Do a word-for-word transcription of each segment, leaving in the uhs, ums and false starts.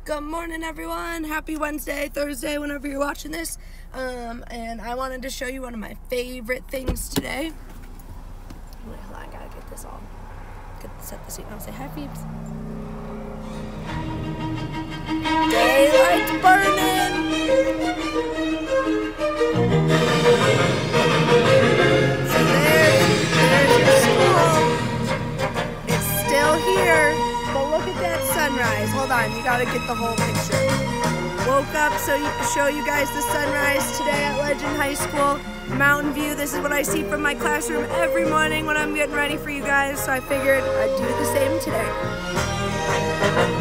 Good morning, everyone. Happy Wednesday, Thursday, whenever you're watching this. Um, and I wanted to show you one of my favorite things today. Wait, hold on, I gotta get this all. Get set the scene. I'll say hi, peeps. Daylight's burning. So there, there's your school. It's still here. But look at that sunrise. Hold on, you gotta get the whole picture. Woke up so you show you guys the sunrise today at Legend High School. Mountain view. This is what I see from my classroom every morning when I'm getting ready for you guys. So I figured I'd do the same today.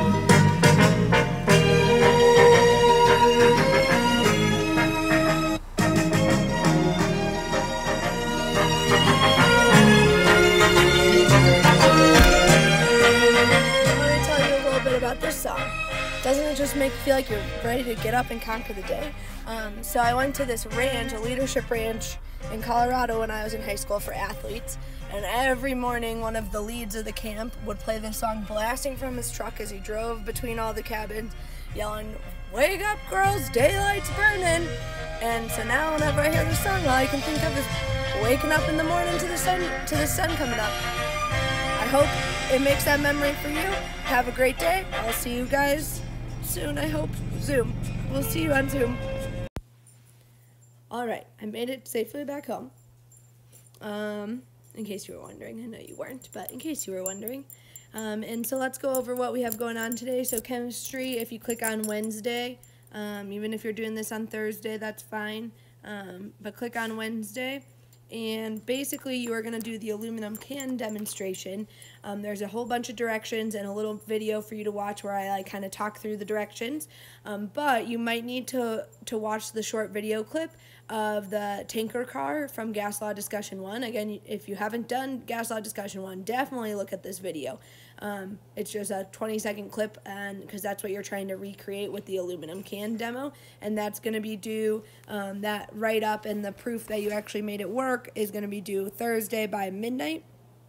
This song. Doesn't it just make you feel like you're ready to get up and conquer the day? Um, so I went to this ranch, a leadership ranch in Colorado when I was in high school for athletes, and every morning one of the leads of the camp would play this song blasting from his truck as he drove between all the cabins, yelling, "Wake up, girls, daylight's burning." And so now whenever I hear this song, all I can think of is waking up in the morning to the sun, to the sun coming up. I hope it makes that memory for you. Have a great day. I'll see you guys soon, I hope. Zoom. We'll see you on Zoom. Alright, I made it safely back home. Um, in case you were wondering. I know you weren't, but in case you were wondering. Um, and so let's go over what we have going on today. So chemistry, if you click on Wednesday, um, even if you're doing this on Thursday, that's fine. Um, but click on Wednesday. And basically you are going to do the aluminum can demonstration. Um, there's a whole bunch of directions and a little video for you to watch where I like kind of talk through the directions. Um, but you might need to, to watch the short video clip of the tanker car from Gas Law Discussion one. Again, if you haven't done Gas Law Discussion one, definitely look at this video. Um, it's just a twenty second clip, and because that's what you're trying to recreate with the aluminum can demo, and that's going to be due, um, that write-up and the proof that you actually made it work is going to be due Thursday by midnight.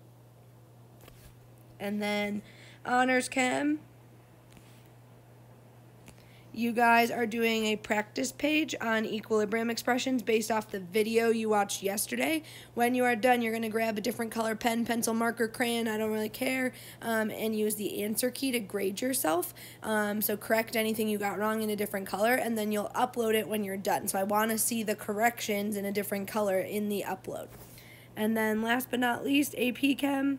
And then Honors Chem, you guys are doing a practice page on equilibrium expressions based off the video you watched yesterday. When you are done, you're going to grab a different color pen, pencil, marker, crayon, I don't really care, um, and use the answer key to grade yourself. Um, so correct anything you got wrong in a different color, and then you'll upload it when you're done. So I want to see the corrections in a different color in the upload. And then last but not least, A P Chem.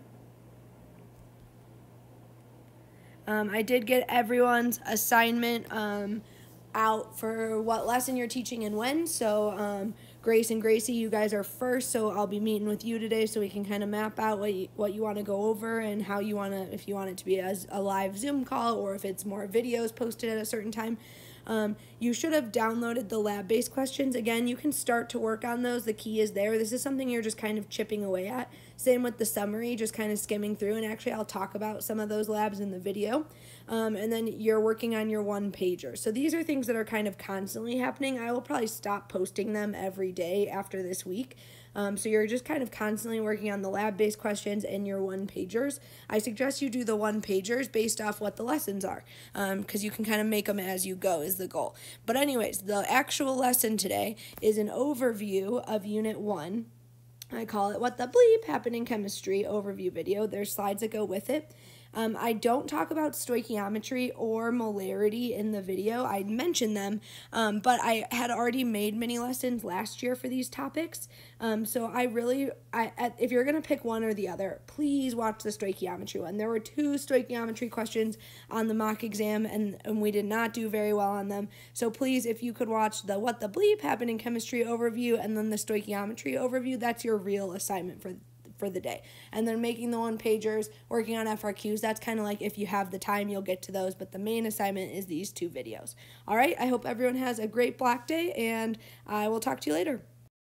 Um, I did get everyone's assignment um, out for what lesson you're teaching and when. So um, Grace and Gracie, you guys are first. So I'll be meeting with you today so we can kind of map out what you, what you want to go over and how you want to, if you want it to be as a live Zoom call or if it's more videos posted at a certain time. Um, you should have downloaded the lab-based questions. Again, you can start to work on those. The key is there. This is something you're just kind of chipping away at. Same with the summary, just kind of skimming through. And actually, I'll talk about some of those labs in the video. Um, and then you're working on your one-pager. So these are things that are kind of constantly happening. I will probably stop posting them every day after this week. Um, so you're just kind of constantly working on the lab-based questions and your one-pagers. I suggest you do the one-pagers based off what the lessons are, because um, you can kind of make them as you go is the goal. But anyways, the actual lesson today is an overview of Unit one. I call it What the Bleep Happened in Chemistry overview video. There's slides that go with it. Um, I don't talk about stoichiometry or molarity in the video. I mentioned them, um, but I had already made mini lessons last year for these topics. Um, so I really, I, if you're going to pick one or the other, please watch the stoichiometry one. There were two stoichiometry questions on the mock exam, and, and we did not do very well on them. So please, if you could watch the What the Bleep Happened in Chemistry overview and then the stoichiometry overview, that's your real assignment for for the day. And then making the one-pagers, working on F R Qs, that's kind of like if you have the time, you'll get to those, but the main assignment is these two videos. All right, I hope everyone has a great block day, and I will talk to you later.